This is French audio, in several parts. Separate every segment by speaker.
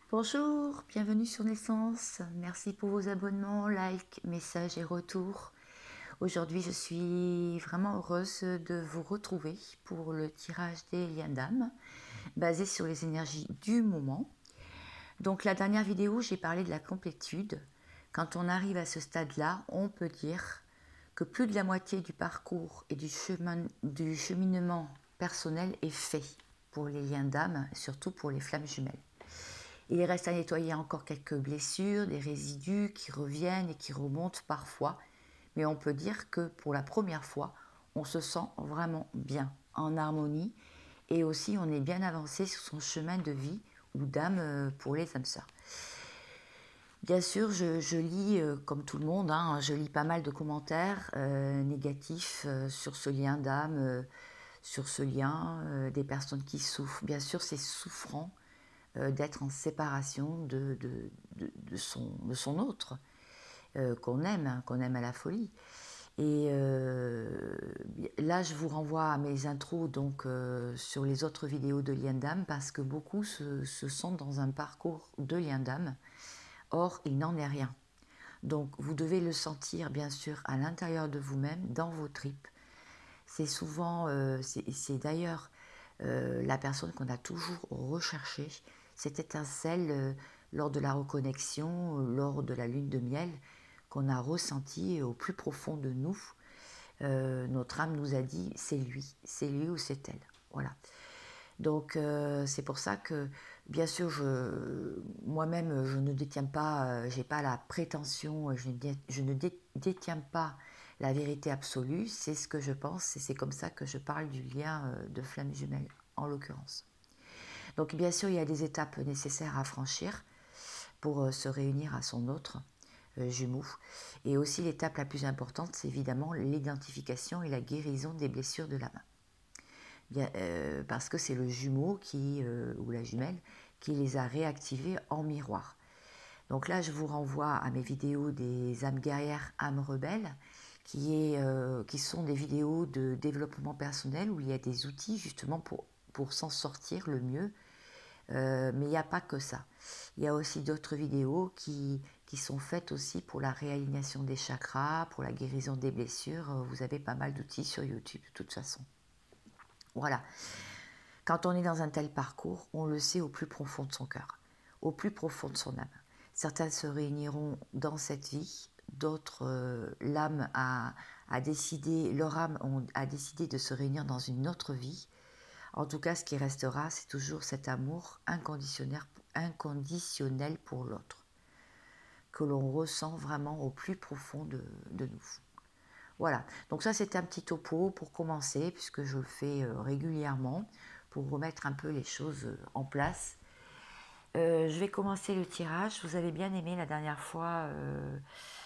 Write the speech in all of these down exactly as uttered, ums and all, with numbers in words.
Speaker 1: Bonjour, bienvenue sur Naissance. Merci pour vos abonnements, likes, messages et retours. Aujourd'hui, je suis vraiment heureuse de vous retrouver pour le tirage des liens d'âme basé sur les énergies du moment. Donc la dernière vidéo, j'ai parlé de la complétude. Quand on arrive à ce stade-là, on peut dire que plus de la moitié du parcours et du, chemin, du cheminement personnel est fait pour les liens d'âme, surtout pour les flammes jumelles. Il reste à nettoyer encore quelques blessures, des résidus qui reviennent et qui remontent parfois, mais on peut dire que pour la première fois, on se sent vraiment bien, en harmonie, et aussi on est bien avancé sur son chemin de vie ou d'âme pour les âmes sœurs. Bien sûr, je, je lis, euh, comme tout le monde, hein, je lis pas mal de commentaires euh, négatifs euh, sur ce lien d'âme, euh, sur ce lien, euh, des personnes qui souffrent. Bien sûr, c'est souffrant euh, d'être en séparation de, de, de, de, son, de son autre, euh, qu'on aime, hein, qu'on aime à la folie. Et euh, là, je vous renvoie à mes intros donc, euh, sur les autres vidéos de lien d'âme, parce que beaucoup se, se sentent dans un parcours de lien d'âme. Or, il n'en est rien. Donc, vous devez le sentir, bien sûr, à l'intérieur de vous-même, dans vos tripes. C'est souvent, euh, c'est d'ailleurs euh, la personne qu'on a toujours recherchée, cette étincelle euh, lors de la reconnexion, euh, lors de la lune de miel, qu'on a ressenti au plus profond de nous. Euh, notre âme nous a dit, c'est lui, c'est lui ou c'est elle. Voilà. Donc euh, c'est pour ça que, bien sûr, je, moi-même, je ne détiens pas, euh, j'ai pas la prétention, je, je ne dé, détiens pas la vérité absolue, c'est ce que je pense et c'est comme ça que je parle du lien euh, de flamme jumelle, en l'occurrence. Donc bien sûr, il y a des étapes nécessaires à franchir pour euh, se réunir à son autre euh, jumeau. Et aussi l'étape la plus importante, c'est évidemment l'identification et la guérison des blessures de la main. Bien, euh, parce que c'est le jumeau qui, euh, ou la jumelle qui les a réactivés en miroir. Donc là, je vous renvoie à mes vidéos des âmes guerrières, âmes rebelles, qui, est, euh, qui sont des vidéos de développement personnel où il y a des outils justement pour, pour s'en sortir le mieux. Euh, mais il n'y a pas que ça. Il y a aussi d'autres vidéos qui, qui sont faites aussi pour la réalignation des chakras, pour la guérison des blessures. Vous avez pas mal d'outils sur YouTube de toute façon. Voilà. Quand on est dans un tel parcours, on le sait au plus profond de son cœur, au plus profond de son âme. Certains se réuniront dans cette vie, d'autres, euh, l'âme a, a décidé, leur âme ont, a décidé de se réunir dans une autre vie. En tout cas, ce qui restera, c'est toujours cet amour inconditionnel, inconditionnel pour l'autre, que l'on ressent vraiment au plus profond de, de nous. Voilà, donc ça c'est un petit topo pour commencer, puisque je le fais euh, régulièrement, pour remettre un peu les choses en place. Euh, je vais commencer le tirage. Vous avez bien aimé la dernière fois, euh,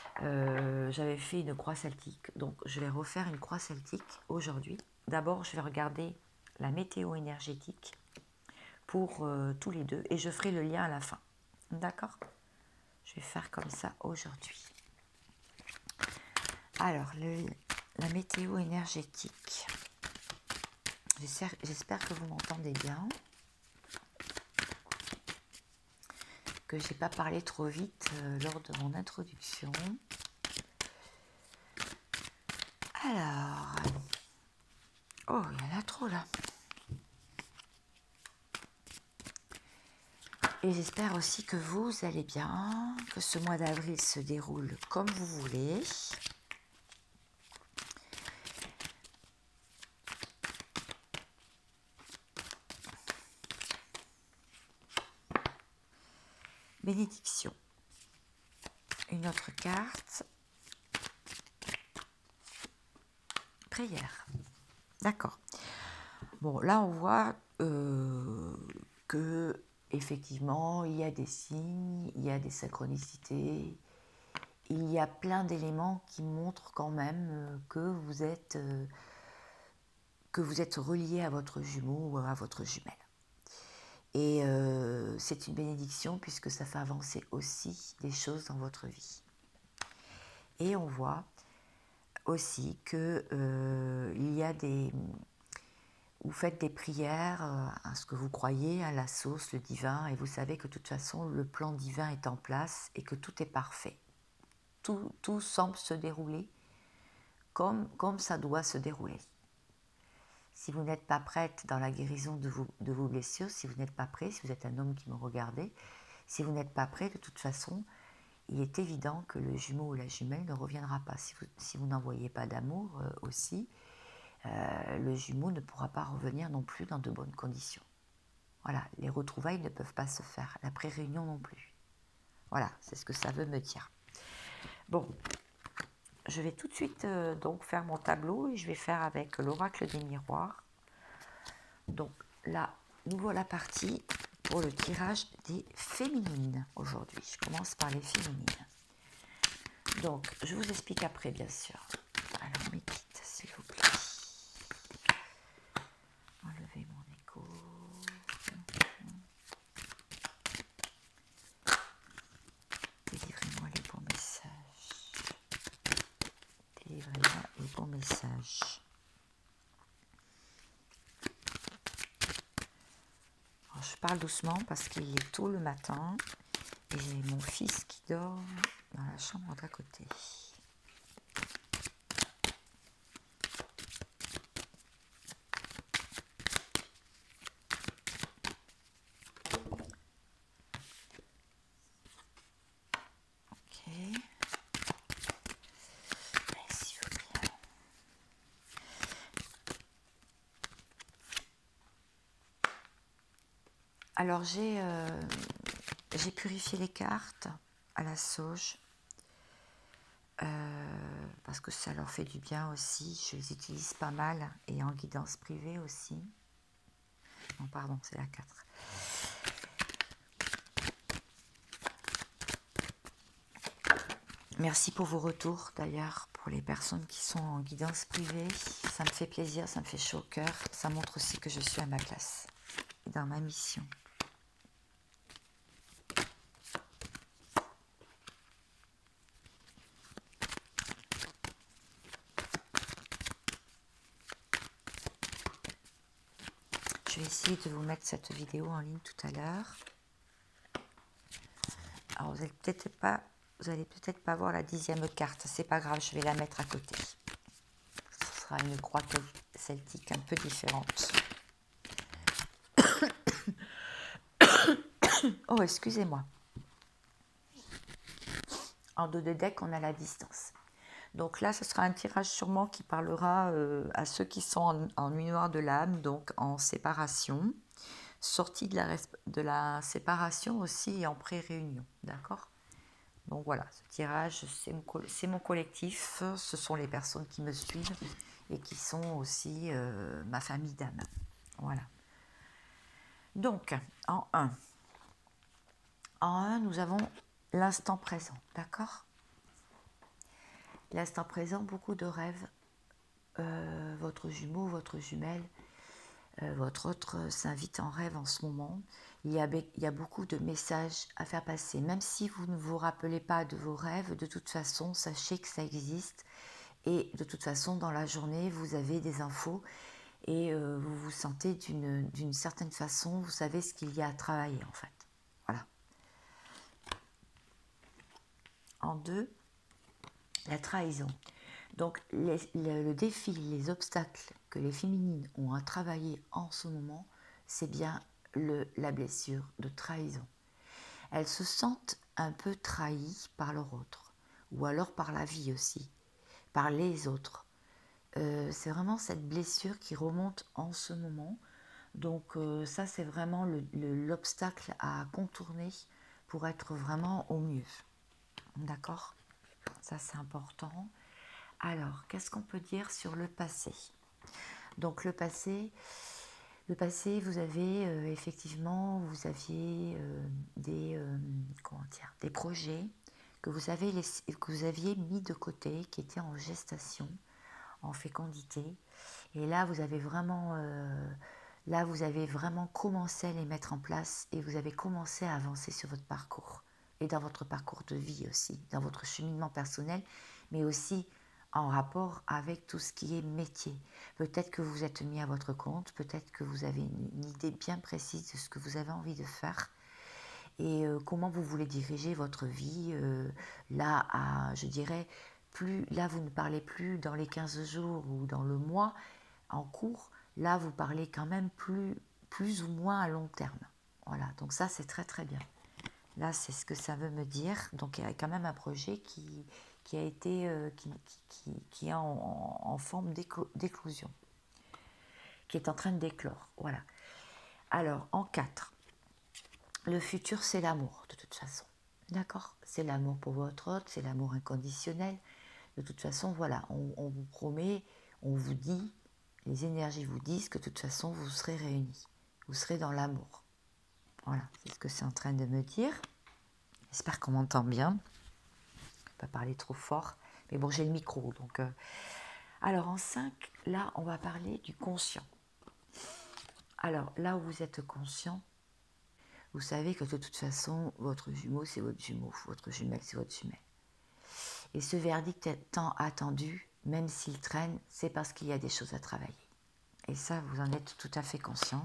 Speaker 1: euh, j'avais fait une croix celtique, donc je vais refaire une croix celtique aujourd'hui. D'abord, je vais regarder la météo énergétique pour euh, tous les deux, et je ferai le lien à la fin. D'accord? Je vais faire comme ça aujourd'hui. Alors, le, la météo énergétique. J'espère que vous m'entendez bien, que je n'ai pas parlé trop vite euh, lors de mon introduction. Alors, oh, il y en a trop là. Et j'espère aussi que vous allez bien, que ce mois d'avril se déroule comme vous voulez. Bénédiction. Une autre carte. Prière. D'accord. Bon, là on voit euh, que effectivement il y a des signes, il y a des synchronicités, il y a plein d'éléments qui montrent quand même que vous êtes euh, que vous êtes relié à votre jumeau ou à votre jumelle. Et euh, c'est une bénédiction puisque ça fait avancer aussi des choses dans votre vie. Et on voit aussi que euh, il y a des vous faites des prières euh, à ce que vous croyez, à la source, le divin, et vous savez que de toute façon, le plan divin est en place et que tout est parfait. Tout, tout semble se dérouler comme, comme ça doit se dérouler. Si vous n'êtes pas prête dans la guérison de, vous, de vos blessures, si vous n'êtes pas prêt, si vous êtes un homme qui me regardez, si vous n'êtes pas prêt, de toute façon, il est évident que le jumeau ou la jumelle ne reviendra pas. Si vous, si vous n'envoyez pas d'amour euh, aussi, euh, le jumeau ne pourra pas revenir non plus dans de bonnes conditions. Voilà, les retrouvailles ne peuvent pas se faire, la pré-réunion non plus. Voilà, c'est ce que ça veut me dire. Bon, je vais tout de suite euh, donc faire mon tableau et je vais faire avec l'oracle des miroirs. Donc là, nous voilà partis pour le tirage des féminines aujourd'hui. Je commence par les féminines. Donc, je vous explique après, bien sûr. Alors, mes petites, s'il vous plaît. Enlevez mon écho. Délivrez-moi les bons messages. Délivrez-moi les bons messages. Alors, je parle doucement parce qu'il est tôt le matin et j'ai mon fils qui dort dans la chambre d'à côté. Alors j'ai euh, j'ai purifié les cartes à la sauge euh, parce que ça leur fait du bien aussi. Je les utilise pas mal et en guidance privée aussi. Non, pardon, c'est la quatre. Merci pour vos retours d'ailleurs, pour les personnes qui sont en guidance privée. Ça me fait plaisir, ça me fait chaud au cœur. Ça montre aussi que je suis à ma place, dans ma mission. Je vais essayer de vous mettre cette vidéo en ligne tout à l'heure. Alors vous n'allez peut-être pas, vous allez peut-être pas voir la dixième carte. C'est pas grave, je vais la mettre à côté. Ce sera une croix celtique un peu différente. Oh, excusez-moi. En dos de deck, on a la distance. Donc là, ce sera un tirage sûrement qui parlera euh, à ceux qui sont en, en nuit noire de l'âme, donc en séparation, sortie de la, de la séparation aussi et en pré-réunion, d'accord? Donc voilà, ce tirage, c'est mon, mon collectif, ce sont les personnes qui me suivent et qui sont aussi euh, ma famille d'âme. Voilà. Donc, en un, en un, nous avons l'instant présent, d'accord? L'instant présent, beaucoup de rêves. Euh, votre jumeau, votre jumelle, euh, votre autre s'invite en rêve en ce moment. Il y, a, il y a beaucoup de messages à faire passer. Même si vous ne vous rappelez pas de vos rêves, de toute façon, sachez que ça existe. Et de toute façon, dans la journée, vous avez des infos et euh, vous vous sentez d'une d'une certaine façon, vous savez ce qu'il y a à travailler en fait. Voilà. En deux, la trahison. Donc les, le, le défi, les obstacles que les féminines ont à travailler en ce moment, c'est bien le, la blessure de trahison. Elles se sentent un peu trahies par leur autre, ou alors par la vie aussi, par les autres. Euh, c'est vraiment cette blessure qui remonte en ce moment. Donc euh, ça, c'est vraiment l'obstacle à contourner pour être vraiment au mieux. D'accord? Ça, c'est important. Alors, qu'est-ce qu'on peut dire sur le passé? Donc le passé, le passé, vous avez euh, effectivement, vous aviez euh, des, euh, comment dire, des projets que vous, avez laissé, que vous aviez mis de côté, qui étaient en gestation, en fécondité. Et là, vous avez vraiment, euh, là, vous avez vraiment commencé à les mettre en place et vous avez commencé à avancer sur votre parcours et dans votre parcours de vie aussi, dans votre cheminement personnel, mais aussi en rapport avec tout ce qui est métier. Peut-être que vous êtes mis à votre compte, peut-être que vous avez une, une idée bien précise de ce que vous avez envie de faire et euh, comment vous voulez diriger votre vie. Euh, là, à, je dirais, plus, là, vous ne parlez plus dans les quinze jours ou dans le mois en cours. Là, vous parlez quand même plus, plus ou moins à long terme. Voilà, donc ça, c'est très très bien. Là, c'est ce que ça veut me dire. Donc, il y a quand même un projet qui, qui a été, euh, qui, qui, qui est en, en, en forme d'éclosion, qui est en train de d'éclore. Voilà. Alors, en quatre, le futur, c'est l'amour, de toute façon. D'accord? C'est l'amour pour votre autre, c'est l'amour inconditionnel. De toute façon, voilà, on, on vous promet, on vous dit, les énergies vous disent que de toute façon, vous serez réunis. Vous serez dans l'amour. Voilà, c'est ce que c'est en train de me dire. J'espère qu'on m'entend bien. Je ne vais pas parler trop fort. Mais bon, j'ai le micro. Donc, euh... Alors, en cinq, là, on va parler du conscient. Alors, là où vous êtes conscient, vous savez que de toute façon, votre jumeau, c'est votre jumeau. Votre jumelle, c'est votre jumelle. Et ce verdict est tant attendu, même s'il traîne, c'est parce qu'il y a des choses à travailler. Et ça, vous en êtes tout à fait conscient.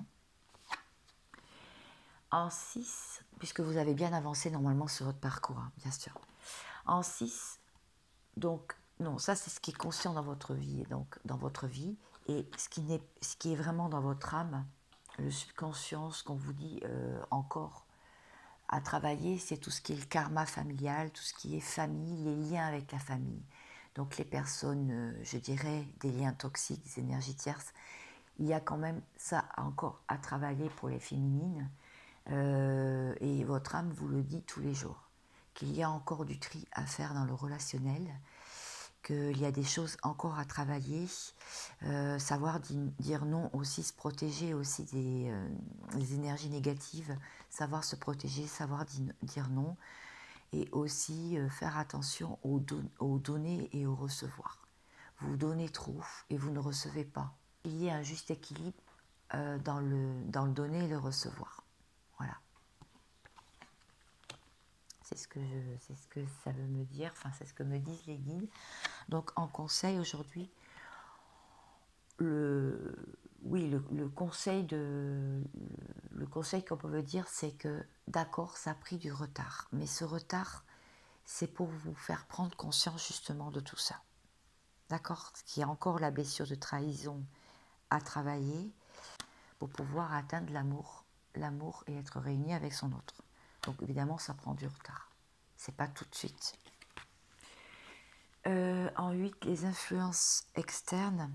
Speaker 1: En six, puisque vous avez bien avancé normalement sur votre parcours, hein, bien sûr. En six, donc, non, ça c'est ce qui est conscient dans votre vie, donc dans votre vie, et ce qui, n'est, ce qui est vraiment dans votre âme, le subconscient, ce qu'on vous dit euh, encore à travailler, c'est tout ce qui est le karma familial, tout ce qui est famille, les liens avec la famille. Donc les personnes, euh, je dirais, des liens toxiques, des énergies tierces, il y a quand même ça encore à travailler pour les féminines. Euh, et votre âme vous le dit tous les jours, qu'il y a encore du tri à faire dans le relationnel, qu'il y a des choses encore à travailler, euh, savoir di- dire non aussi, se protéger aussi des, euh, des énergies négatives, savoir se protéger, savoir di- dire non, et aussi euh, faire attention au, don- au donner et au recevoir. Vous donnez trop et vous ne recevez pas. Il y a un juste équilibre euh, dans, le, dans le donner et le recevoir. Voilà. C'est ce que je, c'est ce que ça veut me dire, enfin c'est ce que me disent les guides. Donc en conseil aujourd'hui, le, oui, le, le conseil de, le conseil qu'on peut me dire, c'est que d'accord, ça a pris du retard, mais ce retard, c'est pour vous faire prendre conscience justement de tout ça. D'accord, qu'il y a encore la blessure de trahison à travailler pour pouvoir atteindre l'amour, l'amour et être réuni avec son autre. Donc évidemment, ça prend du retard. C'est pas tout de suite. Euh, en huit, les influences externes.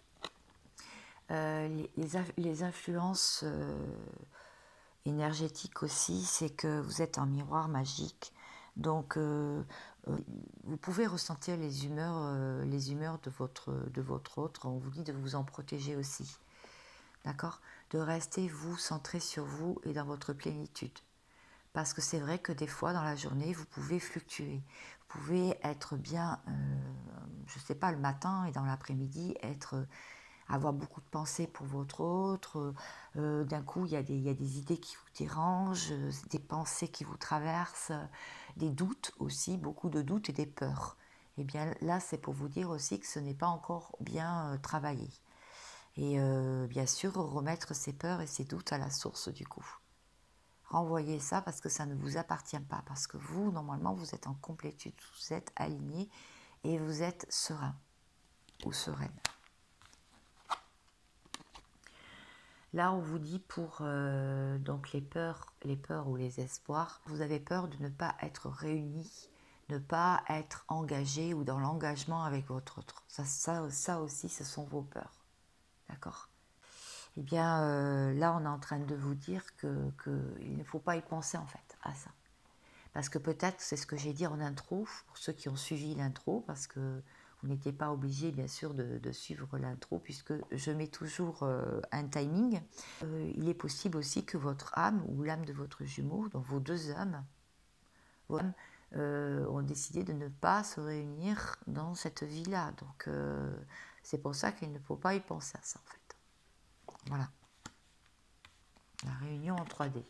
Speaker 1: Euh, les, les, les influences euh, énergétiques aussi, c'est que vous êtes un miroir magique. Donc, euh, euh, vous pouvez ressentir les humeurs, euh, les humeurs de votre, de votre autre. On vous dit de vous en protéger aussi. D'accord? De rester, vous, centré sur vous et dans votre plénitude. Parce que c'est vrai que des fois, dans la journée, vous pouvez fluctuer. Vous pouvez être bien, euh, je ne sais pas, le matin et dans l'après-midi, être, avoir beaucoup de pensées pour votre autre. Euh, d'un coup, il y, a des, il y a des idées qui vous dérangent, des pensées qui vous traversent, des doutes aussi, beaucoup de doutes et des peurs. Et bien là, c'est pour vous dire aussi que ce n'est pas encore bien euh, travaillé. Et euh, bien sûr, remettre ses peurs et ses doutes à la source du coup. Renvoyez ça parce que ça ne vous appartient pas, parce que vous, normalement, vous êtes en complétude, vous êtes aligné et vous êtes serein ou sereine. Là, on vous dit pour euh, donc les peurs, les peurs ou les espoirs, vous avez peur de ne pas être réunis, ne pas être engagé ou dans l'engagement avec votre autre. Ça, ça, ça aussi, ce sont vos peurs. D'accord ? Eh bien, euh, là, on est en train de vous dire que, que il ne faut pas y penser en fait à ça. Parce que peut-être, c'est ce que j'ai dit en intro, pour ceux qui ont suivi l'intro, parce que vous n'étiez pas obligé, bien sûr, de, de suivre l'intro, puisque je mets toujours euh, un timing. Euh, il est possible aussi que votre âme, ou l'âme de votre jumeau, donc vos deux âmes, vos âmes euh, ont décidé de ne pas se réunir dans cette vie-là. Donc, euh, c'est pour ça qu'il ne faut pas y penser à ça, en fait. Voilà. La réunion en trois D.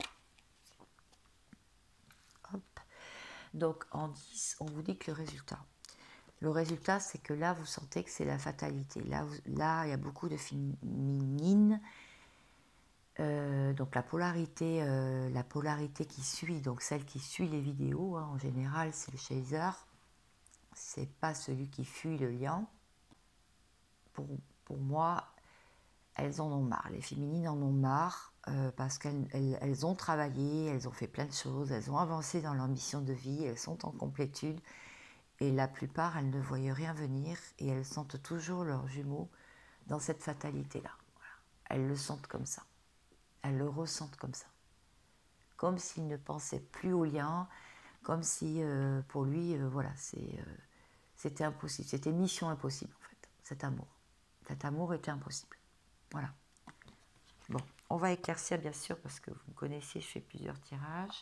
Speaker 1: Hop. Donc en dix, on vous dit que le résultat. Le résultat, c'est que là, vous sentez que c'est la fatalité. Là, vous, là, il y a beaucoup de féminines. Euh, donc la polarité, euh, la polarité qui suit, donc celle qui suit les vidéos, hein, en général, c'est le chaser. C'est pas celui qui fuit le lien. Pour, pour moi, elles en ont marre. Les féminines en ont marre euh, parce qu'elles elles, elles ont travaillé, elles ont fait plein de choses, elles ont avancé dans leur mission de vie, elles sont en complétude. Et la plupart, elles ne voient rien venir et elles sentent toujours leurs jumeaux dans cette fatalité-là. Voilà. Elles le sentent comme ça. Elles le ressentent comme ça. Comme s'il ne pensait plus au lien, comme si euh, pour lui, euh, voilà, c'est, euh, c'était impossible. C'était mission impossible, en fait, cet amour. Cet amour était impossible. Voilà. Bon, on va éclaircir, bien sûr, parce que vous me connaissez, je fais plusieurs tirages.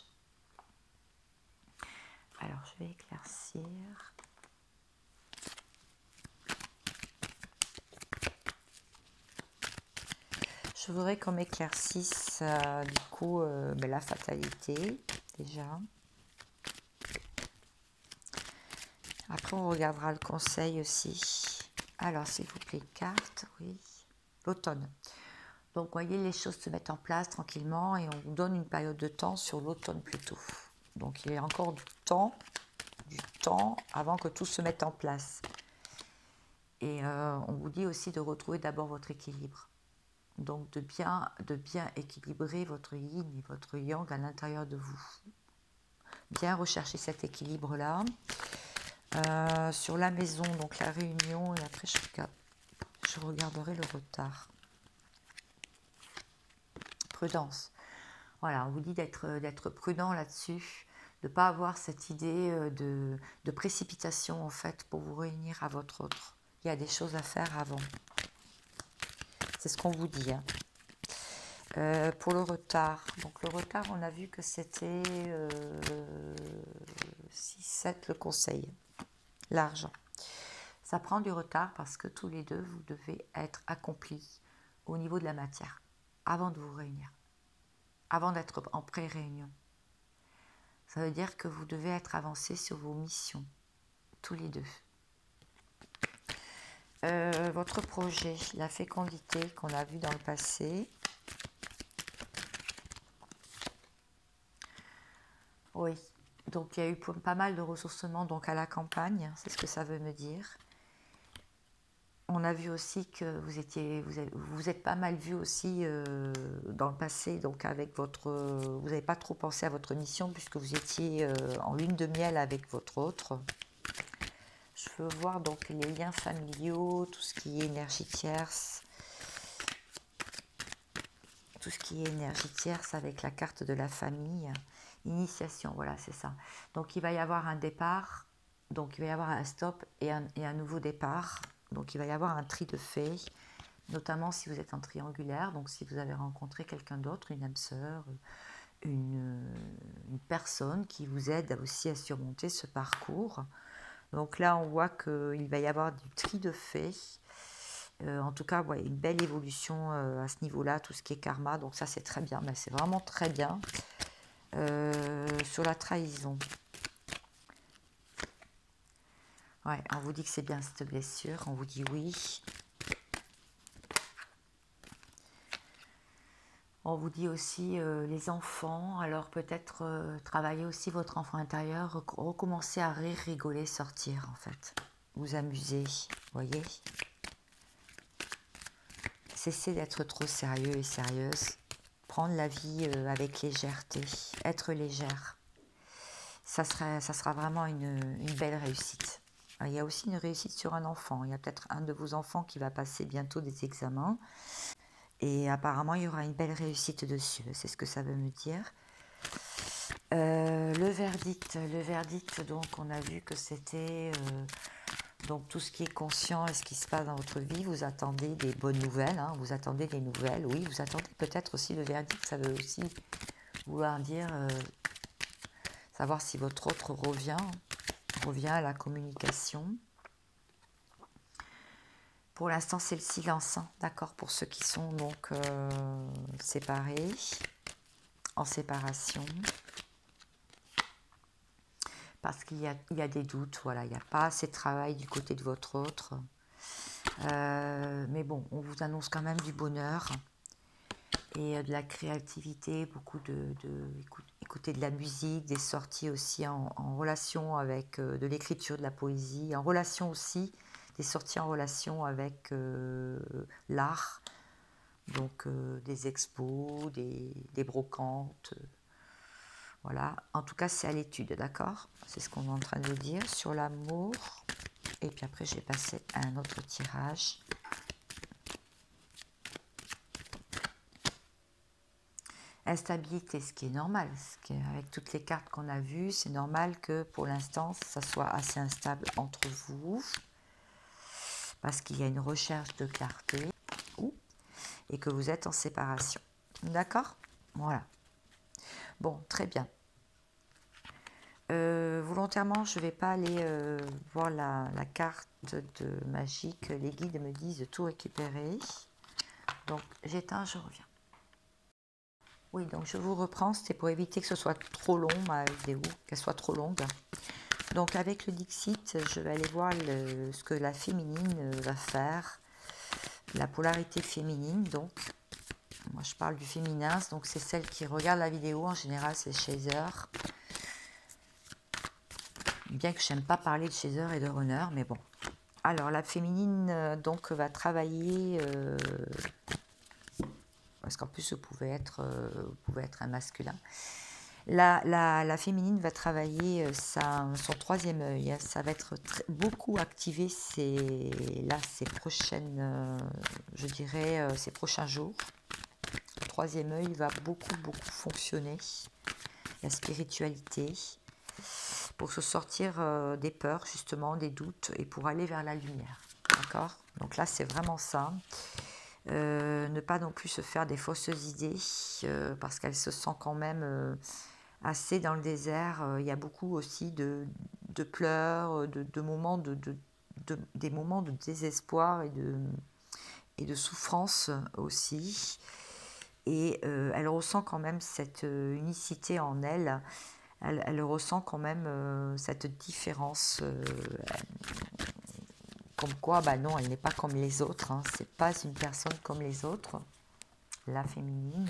Speaker 1: Alors, je vais éclaircir. Je voudrais qu'on m'éclaircisse, euh, du coup, euh, ben, la fatalité, déjà. Après, on regardera le conseil aussi. Alors, s'il vous plaît, carte, oui. L'automne. Donc, vous voyez, les choses se mettent en place tranquillement et on vous donne une période de temps sur l'automne plutôt. Donc, il y a encore du temps, du temps avant que tout se mette en place. Et euh, on vous dit aussi de retrouver d'abord votre équilibre. Donc, de bien, de bien équilibrer votre yin et votre yang à l'intérieur de vous. Bien rechercher cet équilibre-là. Euh, sur la maison, donc la réunion, et après je, regarde, je regarderai le retard. Prudence. Voilà, on vous dit d'être d'être prudent là-dessus, de ne pas avoir cette idée de, de précipitation en fait pour vous réunir à votre autre. Il y a des choses à faire avant. C'est ce qu'on vous dit. Hein. Euh, pour le retard, donc le retard, on a vu que c'était euh, six sept le conseil. L'argent. Ça prend du retard parce que tous les deux, vous devez être accomplis au niveau de la matière avant de vous réunir, avant d'être en pré-réunion. Ça veut dire que vous devez être avancé sur vos missions, tous les deux. Euh, votre projet, la fécondité qu'on a vu dans le passé. Oui, donc il y a eu pas mal de ressourcements donc à la campagne, c'est ce que ça veut me dire. On a vu aussi que vous étiez, vous, avez, vous êtes pas mal vu aussi euh, dans le passé, donc avec votre, euh, vous n'avez pas trop pensé à votre mission puisque vous étiez euh, en lune de miel avec votre autre. Je veux voir donc les liens familiaux, tout ce qui est énergie tierce, tout ce qui est énergie tierce avec la carte de la famille, initiation, voilà c'est ça. Donc il va y avoir un départ, donc il va y avoir un stop et un, et un nouveau départ. Donc il va y avoir un tri de fait, notamment si vous êtes en triangulaire, donc si vous avez rencontré quelqu'un d'autre, une âme sœur, une, une personne qui vous aide aussi à surmonter ce parcours. Donc là on voit qu'il va y avoir du tri de fait, euh, en tout cas ouais, une belle évolution euh, à ce niveau-là, tout ce qui est karma, donc ça c'est très bien, mais c'est vraiment très bien. Euh, sur la trahison. Ouais, on vous dit que c'est bien cette blessure, on vous dit oui. On vous dit aussi euh, les enfants, alors peut-être euh, travailler aussi votre enfant intérieur, rec recommencer à rire, rigoler, sortir en fait. Vous amuser, voyez. Cessez d'être trop sérieux et sérieuse. Prendre la vie euh, avec légèreté, être légère. Ça sera, ça sera vraiment une, une belle réussite. Il y a aussi une réussite sur un enfant. Il y a peut-être un de vos enfants qui va passer bientôt des examens. Et apparemment, il y aura une belle réussite dessus. C'est ce que ça veut me dire. Euh, le verdict. Le verdict, donc, on a vu que c'était euh, donc tout ce qui est conscient et ce qui se passe dans votre vie. Vous attendez des bonnes nouvelles. Hein, vous attendez des nouvelles. Oui, vous attendez peut-être aussi le verdict. Ça veut aussi vouloir dire euh, savoir si votre autre revient. revient à la communication. Pour l'instant, c'est le silence, hein, d'accord, pour ceux qui sont donc euh, séparés, en séparation. parce qu'il y a, il y a des doutes, voilà, il n'y a pas assez de travail du côté de votre autre. Euh, mais bon, on vous annonce quand même du bonheur et de la créativité, beaucoup de, de écouter de la musique, des sorties aussi en, en relation avec euh, de l'écriture, de la poésie, en relation aussi, des sorties en relation avec euh, l'art, donc euh, des expos, des, des brocantes, euh, voilà. En tout cas, c'est à l'étude, d'accord? C'est ce qu'on est en train de dire sur l'amour. Et puis après, j'ai passé à un autre tirage. Instabilité, ce qui est normal, ce qui est, avec toutes les cartes qu'on a vues, c'est normal que pour l'instant, ça soit assez instable entre vous, parce qu'il y a une recherche de clarté, et que vous êtes en séparation. D'accord? Voilà. Bon, très bien. Euh, volontairement, je ne vais pas aller euh, voir la, la carte de magique. Les guides me disent de tout récupérer. Donc, j'éteins, je reviens. Oui, donc je vous reprends. C'était pour éviter que ce soit trop long, ma vidéo, qu'elle soit trop longue. Donc, avec le Dixit, je vais aller voir le, ce que la féminine va faire. La polarité féminine, donc. Moi, je parle du féminin, donc c'est celle qui regarde la vidéo. En général, c'est Chaser. Bien que je n'aime pas parler de Chaser et de Runner, mais bon. Alors, la féminine, euh, donc, va travailler... Euh, parce qu'en plus, vous pouvez être, euh, vous pouvez être un masculin. La, la, la féminine va travailler euh, sa, son troisième œil. Hein, ça va être très, beaucoup activé ces, là, ces prochaines, euh, je dirais, euh, ces prochains jours. Le troisième œil va beaucoup, beaucoup fonctionner. La spiritualité, pour se sortir euh, des peurs, justement, des doutes, et pour aller vers la lumière. D'accord? Donc là, c'est vraiment ça. Euh, ne pas non plus se faire des fausses idées, euh, parce qu'elle se sent quand même euh, assez dans le désert. Euh, il y a beaucoup aussi de, de pleurs, de, de moments de, de, de, des moments de désespoir et de, et de souffrance aussi. Et euh, elle ressent quand même cette euh, unicité en elle. Elle, elle ressent quand même euh, cette différence. Euh, comme quoi, bah non, elle n'est pas comme les autres. Hein. C'est pas une personne comme les autres. La féminine.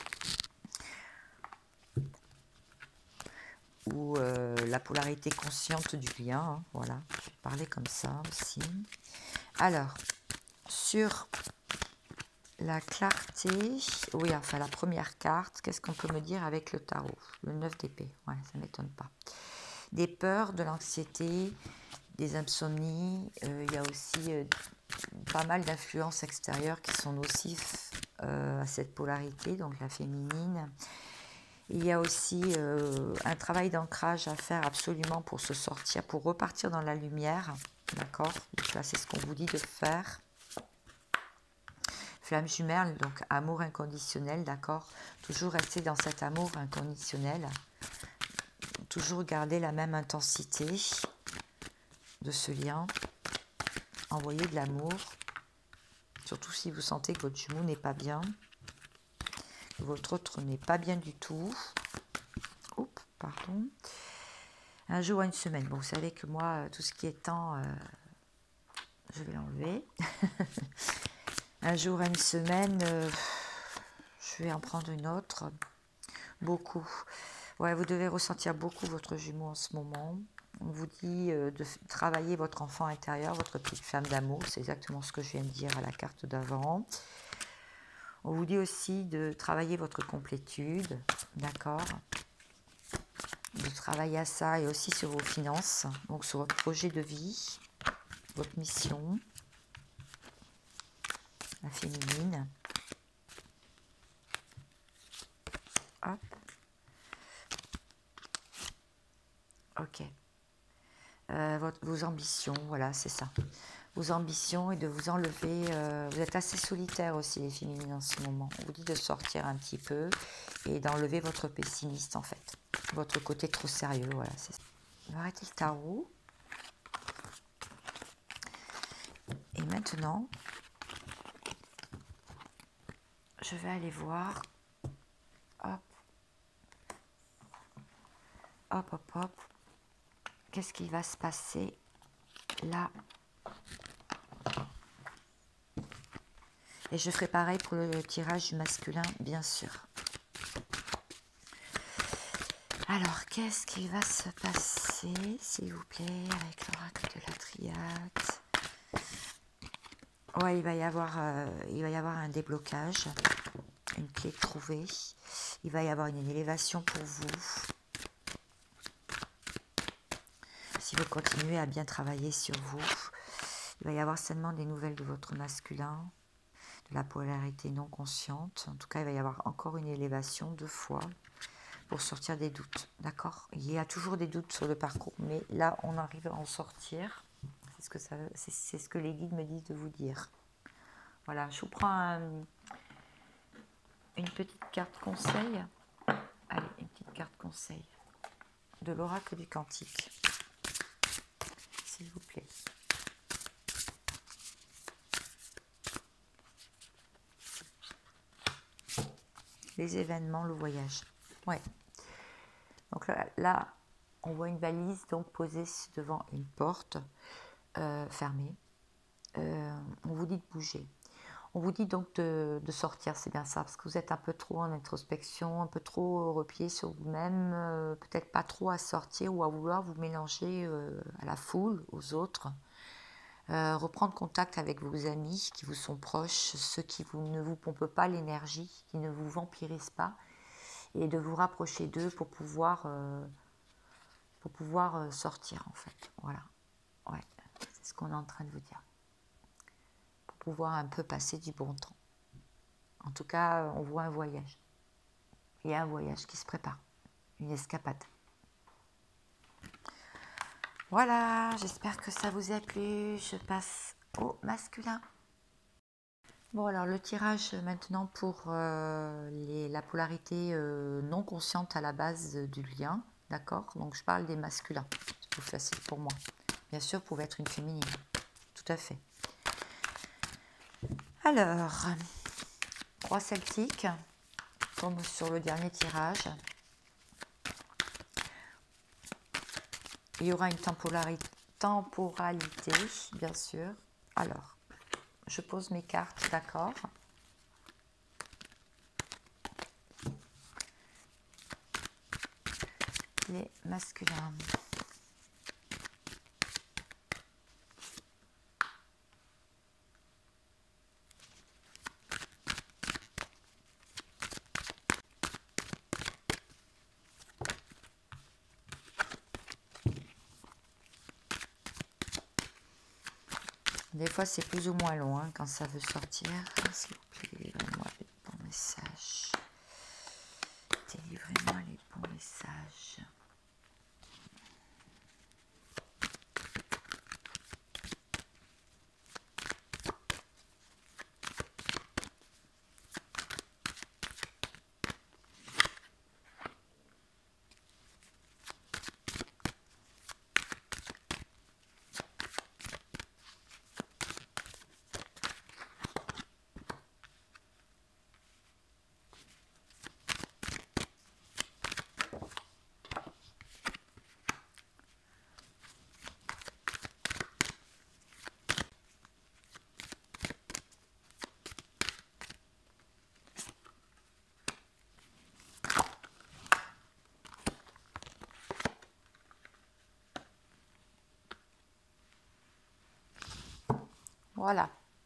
Speaker 1: Ou euh, la polarité consciente du bien. Hein. Voilà, je vais parler comme ça aussi. Alors, sur la clarté, oui, enfin la première carte, qu'est-ce qu'on peut me dire avec le tarot? Le neuf d'épée, ouais, ça ne m'étonne pas. Des peurs, de l'anxiété, des insomnies, euh, il y a aussi euh, pas mal d'influences extérieures qui sont nocives euh, à cette polarité, donc la féminine. Il y a aussi euh, un travail d'ancrage à faire absolument pour se sortir, pour repartir dans la lumière, d'accord? Donc là, c'est ce qu'on vous dit de faire. Flamme jumelle, donc amour inconditionnel, d'accord? Toujours rester dans cet amour inconditionnel. Toujours garder la même intensité de ce lien. Envoyer de l'amour. Surtout si vous sentez que votre jumeau n'est pas bien. Que votre autre n'est pas bien du tout. Oups, pardon. Un jour à une semaine. Bon, vous savez que moi, tout ce qui est temps, euh, je vais l'enlever. Un jour à une semaine, euh, je vais en prendre une autre. Beaucoup. Ouais, vous devez ressentir beaucoup votre jumeau en ce moment. On vous dit euh, de travailler votre enfant intérieur, votre petite flamme d'amour. C'est exactement ce que je viens de dire à la carte d'avant. On vous dit aussi de travailler votre complétude, d'accord? De travailler à ça et aussi sur vos finances, donc sur votre projet de vie, votre mission, la féminine. Hop. Ok. Euh, votre, vos ambitions, voilà, c'est ça. Vos ambitions et de vous enlever. Euh, vous êtes assez solitaire aussi, les féminines, en ce moment. On vous dit de sortir un petit peu et d'enlever votre pessimiste, en fait. Votre côté trop sérieux, voilà, c'est ça. On va arrêter le tarot. Et maintenant, je vais aller voir. Hop. Hop, hop, hop. qu'est-ce qui va se passer là? Et je ferai pareil pour le tirage du masculin, bien sûr. Alors, qu'est-ce qui va se passer, s'il vous plaît, avec l'oracle de la triade? Ouais, il va y avoir, euh, il va y avoir un déblocage, une clé trouvée. Il va y avoir une élévation pour vous. Si vous continuez à bien travailler sur vous, il va y avoir seulement des nouvelles de votre masculin, de la polarité non consciente. En tout cas, il va y avoir encore une élévation deux fois pour sortir des doutes. D'accord? Il y a toujours des doutes sur le parcours, mais là, on arrive à en sortir. C'est ce que ça, c'est ce que les guides me disent de vous dire. Voilà, je vous prends un, une petite carte conseil. Allez, une petite carte conseil de l'oracle du Cantique. S'il vous plaît. Les événements, le voyage. Ouais. Donc là, là, on voit une valise donc posée devant une porte euh, fermée. Euh, on vous dit de bouger. On vous dit donc de, de sortir, c'est bien ça, parce que vous êtes un peu trop en introspection, un peu trop replié sur vous-même, euh, peut-être pas trop à sortir ou à vouloir vous mélanger euh, à la foule, aux autres. Euh, reprendre contact avec vos amis qui vous sont proches, ceux qui vous, ne vous pompent pas l'énergie, qui ne vous vampirisent pas, et de vous rapprocher d'eux pour pouvoir, euh, pour pouvoir euh, sortir en fait. Voilà, ouais, c'est ce qu'on est en train de vous dire. Pour pouvoir un peu passer du bon temps. En tout cas, on voit un voyage. Il y a un voyage qui se prépare, une escapade. Voilà, j'espère que ça vous a plu. Je passe au masculin. Bon, alors le tirage maintenant pour euh, les, la polarité euh, non consciente à la base euh, du lien, d'accord? Donc je parle des masculins, c'est plus facile pour moi. Bien sûr, vous pouvez être une féminine, tout à fait. Alors, roi celtique, tombe sur le dernier tirage. Il y aura une temporalité, temporalité, bien sûr. Alors, je pose mes cartes, d'accord. Les masculins. Des fois, c'est plus ou moins long hein, quand ça veut sortir. S'il vous plaît, délivrez-moi les bons messages. Délivrez-moi les bons messages. Voilà.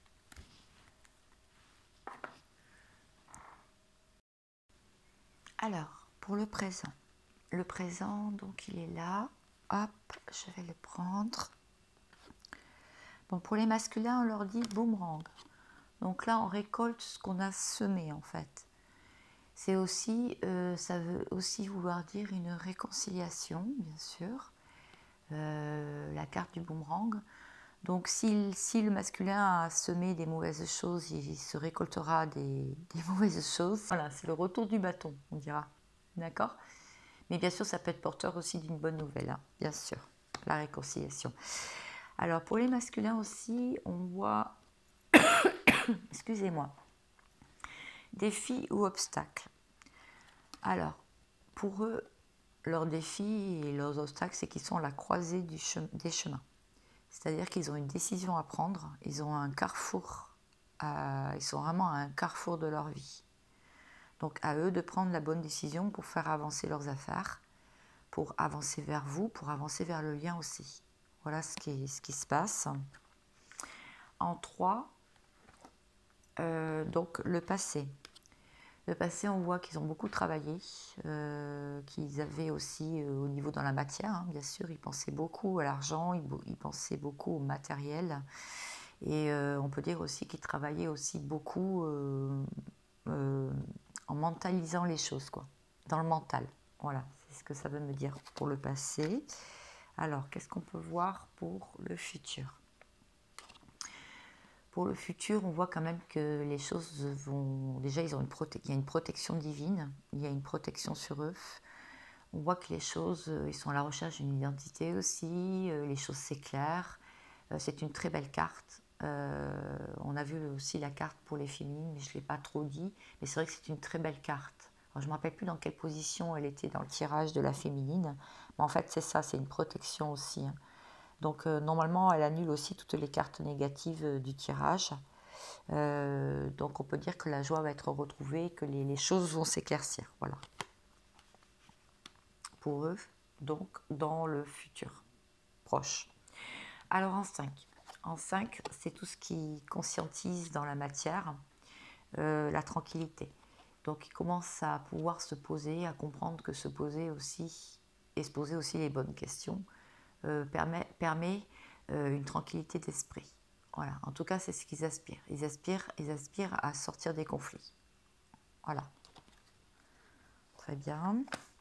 Speaker 1: Alors, pour le présent. Le présent, donc il est là. Hop, je vais le prendre. Bon, pour les masculins, on leur dit boomerang. Donc là, on récolte ce qu'on a semé en fait. C'est aussi, euh, ça veut aussi vouloir dire une réconciliation, bien sûr. Euh, la carte du boomerang. Donc si, si le masculin a semé des mauvaises choses, il se récoltera des, des mauvaises choses. Voilà, c'est le retour du bâton, on dira. D'accord? Mais bien sûr, ça peut être porteur aussi d'une bonne nouvelle, hein, bien sûr, la réconciliation. Alors pour les masculins aussi, on voit, excusez-moi, défis ou obstacles. Alors, pour eux, leur défi et leurs obstacles, c'est qu'ils sont à la croisée du chem des chemins. C'est-à-dire qu'ils ont une décision à prendre, ils ont un carrefour, à, ils sont vraiment à un carrefour de leur vie. Donc à eux de prendre la bonne décision pour faire avancer leurs affaires, pour avancer vers vous, pour avancer vers le lien aussi. Voilà ce qui, ce qui se passe. En trois, euh, donc le passé. Le passé, on voit qu'ils ont beaucoup travaillé, euh, qu'ils avaient aussi euh, au niveau dans la matière, hein, bien sûr, ils pensaient beaucoup à l'argent, ils, ils pensaient beaucoup au matériel. Et euh, on peut dire aussi qu'ils travaillaient aussi beaucoup euh, euh, en mentalisant les choses, quoi, dans le mental. Voilà, c'est ce que ça veut me dire pour le passé. Alors, qu'est-ce qu'on peut voir pour le futur ? Pour le futur, on voit quand même que les choses vont... Déjà, ils ont une prote... il y a une protection divine, il y a une protection sur eux. On voit que les choses, ils sont à la recherche d'une identité aussi, les choses s'éclairent. C'est une très belle carte. Euh, on a vu aussi la carte pour les féminines, mais je ne l'ai pas trop dit. Mais c'est vrai que c'est une très belle carte. Alors, je ne me rappelle plus dans quelle position elle était dans le tirage de la féminine. Mais en fait, c'est ça, c'est une protection aussi. Hein. Donc euh, normalement, elle annule aussi toutes les cartes négatives euh, du tirage. Euh, donc on peut dire que la joie va être retrouvée, que les, les choses vont s'éclaircir. Voilà. Pour eux, donc dans le futur proche. Alors en cinq. En cinq, c'est tout ce qui conscientise dans la matière euh, la tranquillité. Donc ils commencent à pouvoir se poser, à comprendre que se poser aussi, et se poser aussi les bonnes questions, Euh, permet, permet euh, une tranquillité d'esprit. Voilà, en tout cas, c'est ce qu'ils aspirent. Ils aspirent, ils aspirent à sortir des conflits. Voilà. Très bien.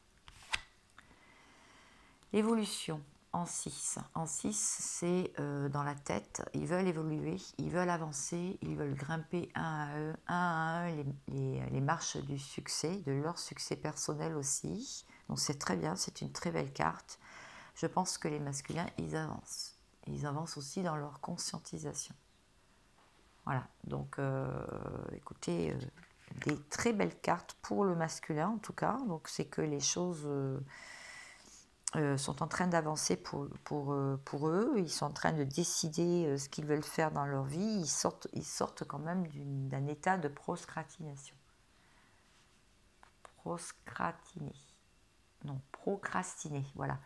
Speaker 1: L'évolution en six. En six, c'est euh, dans la tête. Ils veulent évoluer, ils veulent avancer, ils veulent grimper un à eux, un à un les, les, les marches du succès, de leur succès personnel aussi. Donc c'est très bien, c'est une très belle carte. Je pense que les masculins, ils avancent. Ils avancent aussi dans leur conscientisation. Voilà, donc euh, écoutez, euh, des très belles cartes pour le masculin en tout cas. Donc c'est que les choses euh, euh, sont en train d'avancer pour, pour, euh, pour eux. Ils sont en train de décider euh, ce qu'ils veulent faire dans leur vie. Ils sortent, ils sortent quand même d'un état de procrastination. Procrastiner. Non, procrastiner, voilà.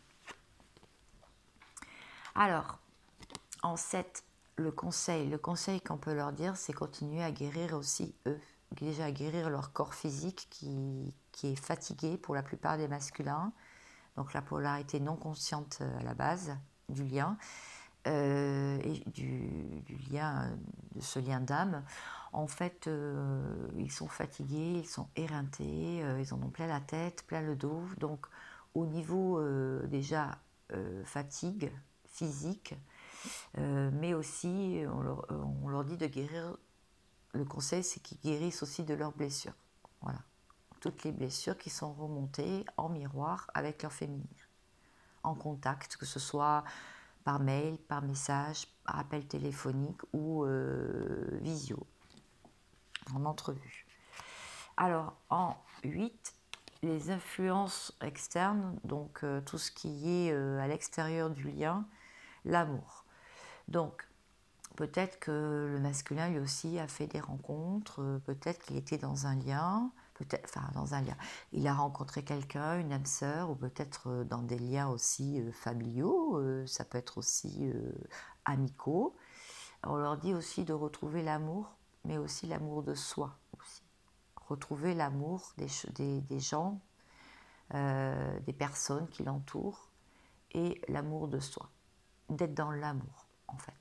Speaker 1: Alors, en sept, le conseil, le conseil qu'on peut leur dire, c'est continuer à guérir aussi eux. Déjà à guérir leur corps physique qui, qui est fatigué pour la plupart des masculins. Donc la polarité non consciente à la base du lien, euh, et du, du lien, de ce lien d'âme. En fait, euh, ils sont fatigués, ils sont éreintés, euh, ils en ont plein la tête, plein le dos. Donc au niveau euh, déjà euh, fatigue physique, Euh, mais aussi, on leur, on leur dit de guérir. Le conseil, c'est qu'ils guérissent aussi de leurs blessures. Voilà. Toutes les blessures qui sont remontées en miroir avec leur féminine. En contact, que ce soit par mail, par message, par appel téléphonique ou euh, visio, en entrevue. Alors, en huit, les influences externes, donc euh, tout ce qui est euh, à l'extérieur du lien, l'amour. Donc, peut-être que le masculin, lui aussi, a fait des rencontres, peut-être qu'il était dans un lien, peut-être, enfin, dans un lien. Il a rencontré quelqu'un, une âme sœur, ou peut-être dans des liens aussi euh, familiaux, euh, ça peut être aussi euh, amicaux. On leur dit aussi de retrouver l'amour, mais aussi l'amour de soi, aussi. Retrouver l'amour des, des, des gens, euh, des personnes qui l'entourent, et l'amour de soi. D'être dans l'amour, en fait.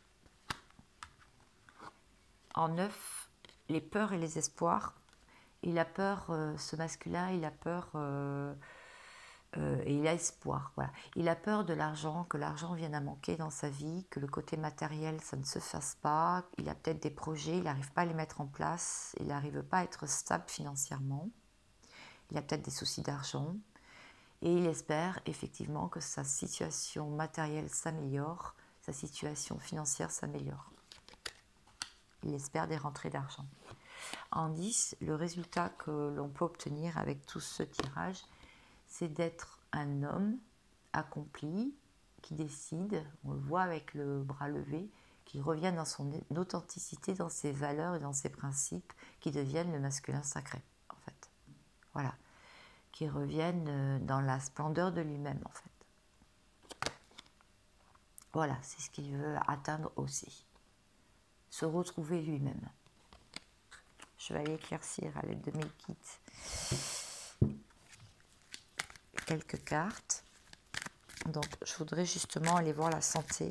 Speaker 1: En neuf, les peurs et les espoirs. Il a peur, euh, ce masculin, il a peur euh, euh, et il a espoir. Voilà. Il a peur de l'argent, que l'argent vienne à manquer dans sa vie, que le côté matériel, ça ne se fasse pas. Il a peut-être des projets, il n'arrive pas à les mettre en place, il n'arrive pas à être stable financièrement. Il a peut-être des soucis d'argent. Et il espère effectivement que sa situation matérielle s'améliore, sa situation financière s'améliore. Il espère des rentrées d'argent. En dix, le résultat que l'on peut obtenir avec tout ce tirage, c'est d'être un homme accompli, qui décide, on le voit avec le bras levé, qui revient dans son authenticité, dans ses valeurs et dans ses principes, qui deviennent le masculin sacré, en fait. Voilà. Qui reviennent dans la splendeur de lui-même, en fait. Voilà, c'est ce qu'il veut atteindre aussi. Se retrouver lui-même. Je vais aller éclaircir à l'aide de mes guides quelques cartes. Donc, je voudrais justement aller voir la santé.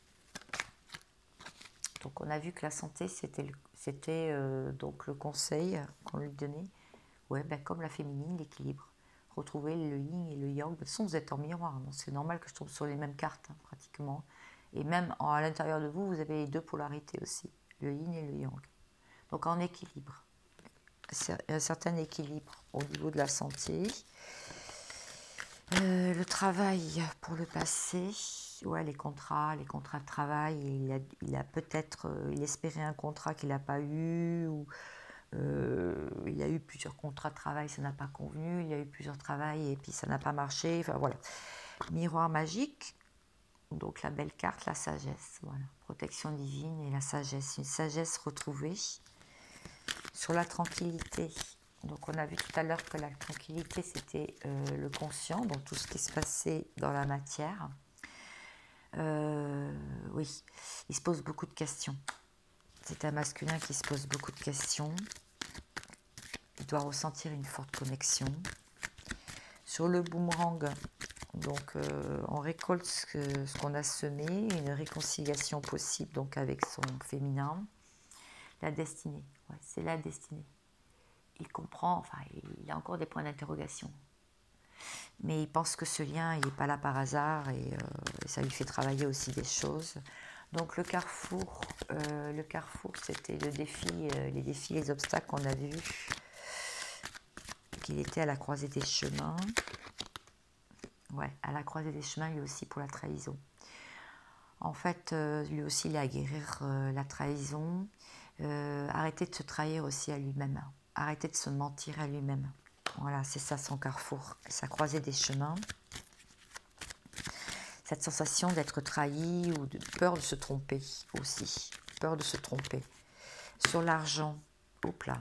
Speaker 1: Donc, on a vu que la santé, c'était c'était euh, donc le conseil qu'on lui donnait. Ouais, ben, comme la féminine, l'équilibre. Retrouver le yin et le yang. De toute façon, vous êtes en miroir. Donc, c'est normal que je tombe sur les mêmes cartes, hein, pratiquement. Et même en, à l'intérieur de vous, vous avez les deux polarités aussi. Le yin et le yang. Donc, en équilibre. Un certain équilibre au niveau de la santé. Euh, le travail pour le passé, ouais, les contrats, les contrats de travail, il a, il a peut-être, euh, il espérait un contrat qu'il n'a pas eu, ou euh, il a eu plusieurs contrats de travail, ça n'a pas convenu, il y a eu plusieurs travails et puis ça n'a pas marché, enfin voilà. Miroir magique, donc la belle carte, la sagesse, voilà, protection divine et la sagesse, une sagesse retrouvée sur la tranquillité. Donc on a vu tout à l'heure que la tranquillité, c'était euh, le conscient, donc tout ce qui se passait dans la matière. Euh, oui, il se pose beaucoup de questions. C'est un masculin qui se pose beaucoup de questions. Il doit ressentir une forte connexion. Sur le boomerang, donc euh, on récolte ce, ce qu'on a semé, une réconciliation possible donc avec son féminin. La destinée, ouais, c'est la destinée. Il comprend, enfin, il a encore des points d'interrogation. Mais il pense que ce lien, il n'est pas là par hasard et, euh, et ça lui fait travailler aussi des choses. Donc le carrefour, euh, le carrefour, c'était le défi, euh, les défis, les obstacles qu'on a vus. Qu'il était à la croisée des chemins. Ouais, à la croisée des chemins, lui aussi pour la trahison. En fait, euh, lui aussi, il a à guérir euh, la trahison. Euh, arrêter de se trahir aussi à lui-même. Arrêter de se mentir à lui-même. Voilà, c'est ça son carrefour, sa croisée des chemins. Cette sensation d'être trahi ou de peur de se tromper aussi. Peur de se tromper. Sur l'argent, hop là.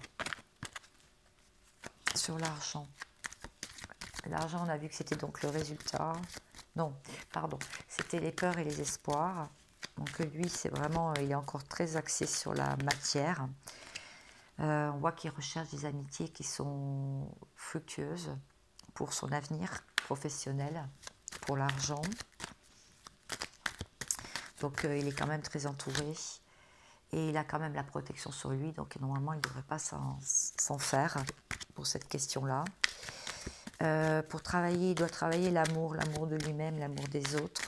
Speaker 1: Sur l'argent. L'argent, on a vu que c'était donc le résultat. Non, pardon. C'était les peurs et les espoirs. Donc lui, c'est vraiment, il est encore très axé sur la matière. Euh, on voit qu'il recherche des amitiés qui sont fructueuses pour son avenir professionnel, pour l'argent. Donc euh, il est quand même très entouré et il a quand même la protection sur lui. Donc normalement, il ne devrait pas s'en faire pour cette question-là. Euh, pour travailler, il doit travailler l'amour, l'amour de lui-même, l'amour des autres.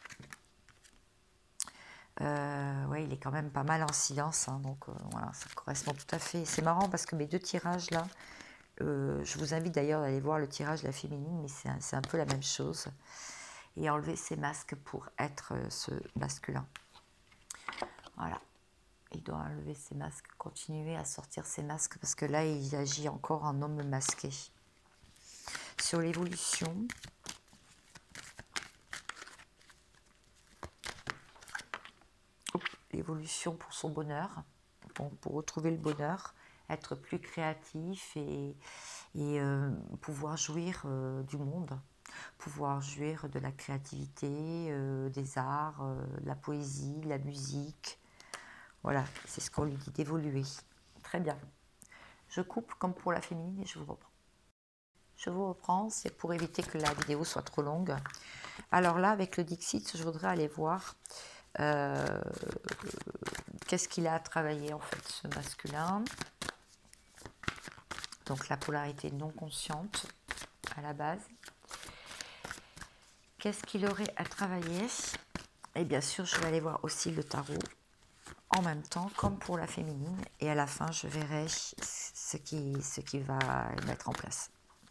Speaker 1: Euh, ouais, il est quand même pas mal en silence, hein, donc euh, voilà, ça correspond tout à fait. C'est marrant parce que mes deux tirages là, euh, je vous invite d'ailleurs à aller voir le tirage de la féminine, mais c'est un, un peu la même chose. Et enlever ses masques pour être euh, ce masculin. Voilà, il doit enlever ses masques, continuer à sortir ses masques parce que là, il agit encore en homme masqué. Sur l'évolution. L'évolution pour son bonheur, pour, pour retrouver le bonheur, être plus créatif et, et euh, pouvoir jouir euh, du monde, pouvoir jouir de la créativité, euh, des arts, euh, de la poésie, de la musique. Voilà, c'est ce qu'on lui dit d'évoluer. Très bien. Je coupe comme pour la féminine et je vous reprends. Je vous reprends, c'est pour éviter que la vidéo soit trop longue. Alors là, avec le Dixit, je voudrais aller voir Euh, qu'est-ce qu'il a à travailler en fait, ce masculin. Donc la polarité non consciente à la base. Qu'est-ce qu'il aurait à travailler? Et bien sûr, je vais aller voir aussi le tarot en même temps, comme pour la féminine. Et à la fin, je verrai ce qui, ce qui va mettre en place.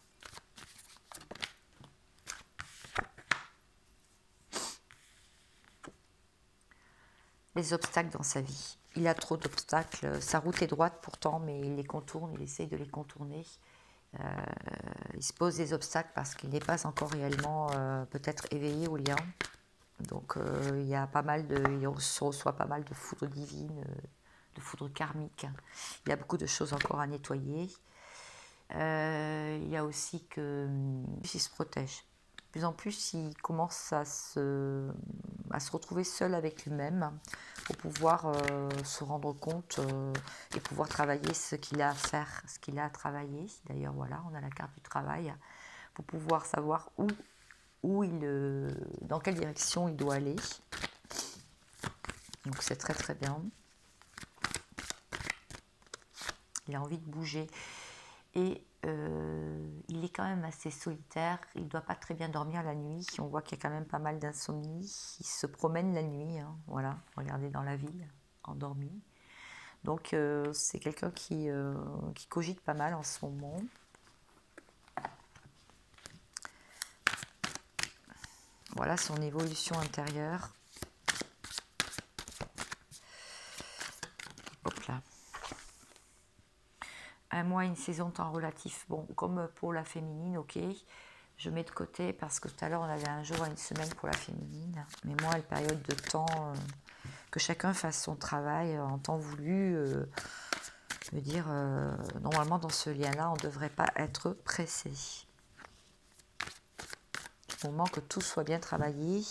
Speaker 1: Les obstacles dans sa vie. Il a trop d'obstacles. Sa route est droite pourtant, mais il les contourne, il essaye de les contourner. Euh, il se pose des obstacles parce qu'il n'est pas encore réellement euh, peut-être éveillé au lien. Donc euh, il y a pas mal de, il reçoit pas mal de foudre divine, euh, de foudre karmique. Il y a beaucoup de choses encore à nettoyer. Euh, il y a aussi que il se protège. De plus en plus, il commence à se, à se retrouver seul avec lui-même pour pouvoir euh, se rendre compte euh, et pouvoir travailler ce qu'il a à faire, ce qu'il a à travailler. D'ailleurs, voilà, on a la carte du travail pour pouvoir savoir où, où il, euh, dans quelle direction il doit aller. Donc c'est très très bien. Il a envie de bouger. Et euh, il est quand même assez solitaire, il ne doit pas très bien dormir la nuit, on voit qu'il y a quand même pas mal d'insomnie, il se promène la nuit, hein, voilà, regardez dans la ville, endormi. Donc euh, c'est quelqu'un qui, euh, qui cogite pas mal en ce moment. Voilà son évolution intérieure. Hop là. Un mois, une saison, temps relatif. Bon, comme pour la féminine, ok. Je mets de côté parce que tout à l'heure, on avait un jour et une semaine pour la féminine. Mais moi, la période de temps, euh, que chacun fasse son travail en temps voulu, euh, je veux dire, euh, normalement, dans ce lien-là, on ne devrait pas être pressé. Au moment que tout soit bien travaillé.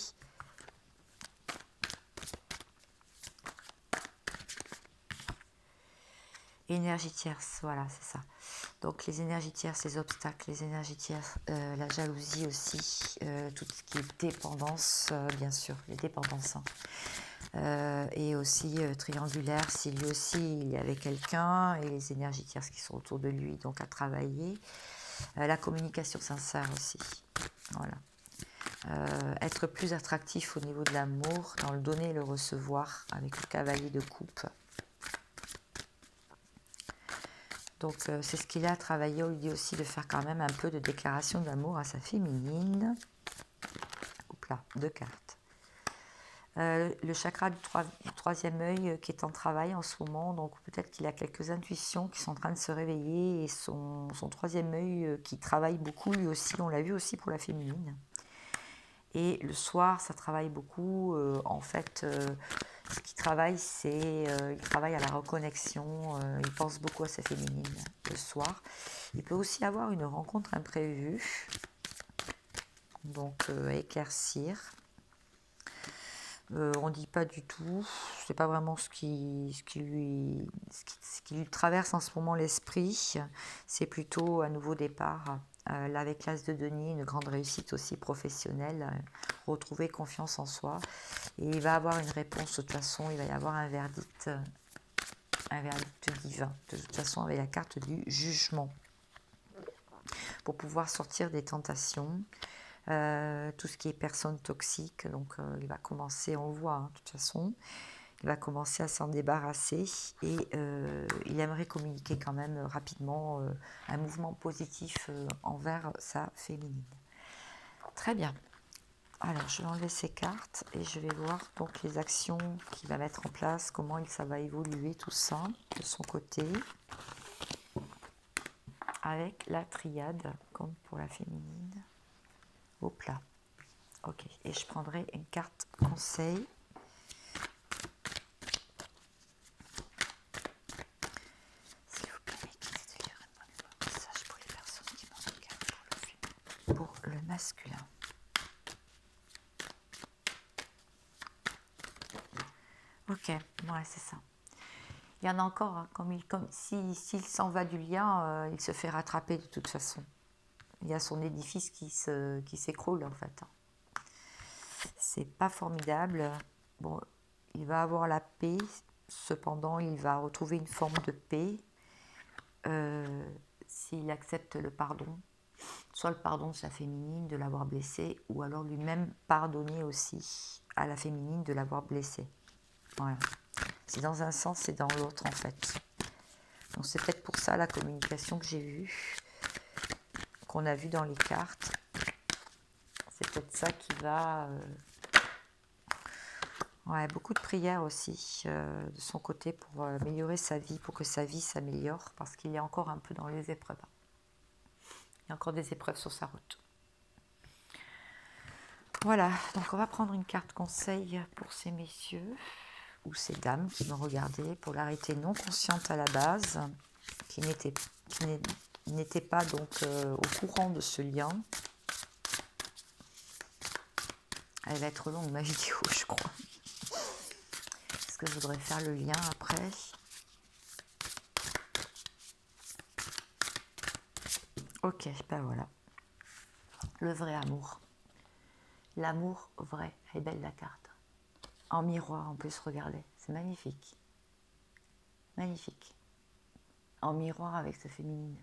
Speaker 1: Énergie tierce, voilà, c'est ça. Donc les énergies tierces, les obstacles, les énergies tierces, euh, la jalousie aussi, euh, tout ce qui est dépendance, euh, bien sûr, les dépendances. Hein. Euh, et aussi euh, triangulaire, si lui aussi il est avec quelqu'un, et les énergies tierces qui sont autour de lui, donc à travailler. Euh, la communication sincère aussi, voilà. Euh, être plus attractif au niveau de l'amour, dans le donner et le recevoir, avec le cavalier de coupe. Donc euh, c'est ce qu'il a à travailler. On lui dit aussi de faire quand même un peu de déclaration d'amour à sa féminine. Hop là, deux cartes. Euh, le chakra du, troi du troisième œil euh, qui est en travail en ce moment. Donc peut-être qu'il a quelques intuitions qui sont en train de se réveiller. Et son, son troisième œil euh, qui travaille beaucoup lui aussi. On l'a vu aussi pour la féminine. Et le soir, ça travaille beaucoup. Euh, en fait... Euh, Ce qu'il travaille, c'est euh, il travaille à la reconnexion, euh, il pense beaucoup à sa féminine le soir. Il peut aussi avoir une rencontre imprévue, donc euh, à éclaircir. Euh, on ne dit pas du tout, c'est pas vraiment ce qui, ce, qui lui, ce, qui, ce qui lui traverse en ce moment l'esprit, c'est plutôt un nouveau départ. Euh, là, avec l'As de denier, une grande réussite aussi professionnelle, euh, retrouver confiance en soi. Et il va avoir une réponse, de toute façon, il va y avoir un verdict, un verdict divin. De toute façon, avec la carte du jugement. Pour pouvoir sortir des tentations, euh, tout ce qui est personne toxique, donc euh, il va commencer, on le voit, hein, de toute façon, il va commencer à s'en débarrasser et euh, il aimerait communiquer quand même rapidement euh, un mouvement positif euh, envers sa féminine. Très bien. Alors, je vais enlever ces cartes et je vais voir donc les actions qu'il va mettre en place, comment il, ça va évoluer tout ça de son côté. Avec la triade, comme pour la féminine. Hop là. Ok. Et je prendrai une carte conseil. S'il vous plaît, délivre-moi un message pour les personnes qui me regardent pour le, pour le masculin. Ok, ouais, c'est ça. Il y en a encore, hein, comme il, comme si, s'il s'en va du lien, euh, il se fait rattraper de toute façon. Il y a son édifice qui se, qui s'écroule en fait. C'est pas formidable. Bon, il va avoir la paix, cependant, il va retrouver une forme de paix euh, s'il accepte le pardon. Soit le pardon de sa féminine de l'avoir blessé, ou alors lui-même pardonner aussi à la féminine de l'avoir blessé. Voilà. C'est dans un sens, c'est dans l'autre en fait. Donc c'est peut-être pour ça la communication que j'ai vue, qu'on a vu dans les cartes. C'est peut-être ça qui va... Euh... Ouais, beaucoup de prières aussi euh, de son côté pour euh, améliorer sa vie, pour que sa vie s'améliore, parce qu'il est encore un peu dans les épreuves. Il y a encore des épreuves sur sa route. Voilà, donc on va prendre une carte conseil pour ces messieurs ou ces dames qui m'ont regardé pour l'arrêter non consciente à la base, qui n'était qui n'était pas donc euh, au courant de ce lien. Elle va être longue ma vidéo, je crois. Parce que je voudrais faire le lien après. Ok, ben voilà. Le vrai amour. L'amour vrai. Elle est belle la carte. En miroir en plus, regardez. C'est magnifique. Magnifique. En miroir avec ce féminine.